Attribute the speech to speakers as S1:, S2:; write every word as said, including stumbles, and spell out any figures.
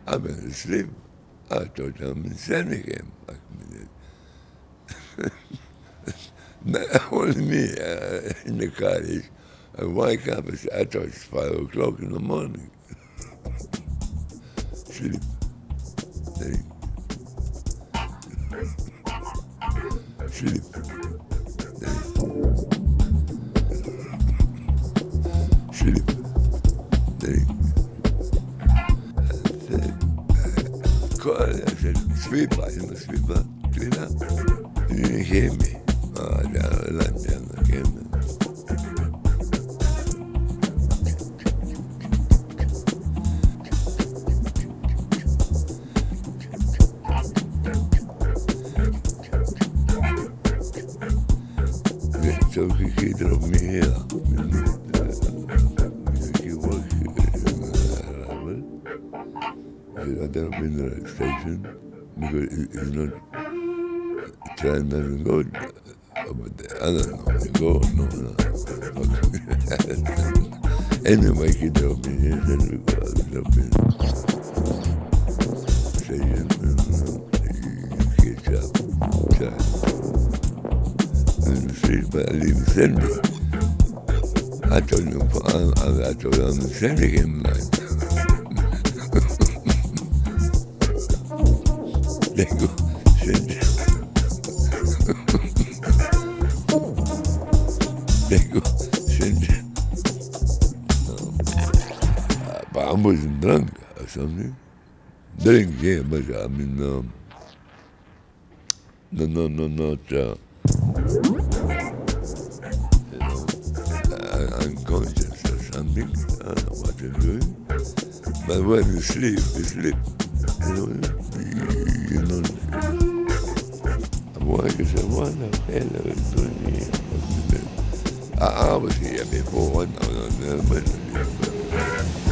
S1: I've been asleep. I thought I'm in Senegal. Only me uh, in the cottage. I wake up and say, I thought it's five o'clock in the morning. Sleep. Sleep. Sleep. Sleep. Sleep. I said, call, I said, sweeper, you know, sweeper, cleaner. He didn't hear me. Oh, I lunch and I came in. So he he drove me here. He worked in Ravel. I drove in the station because it's not, train doesn't go over there. I don't know, you go, no, no. Anyway, he drove me here, then we go, I drove in the station, and he gets up, child. In the street, but I live in Sydney. I told him, I, I told him I'm sending him like. They go, send him. They go, send him. Uh, but I wasn't drunk or something. Drink, yeah, but I mean, um, no, no, no, not. Uh, You know, I, unconscious or something. I don't know what you're doing. But when you sleep, you sleep. You know, you, you know. Why? I said, what the hell are you doing here? I, I was here before, I was on there, but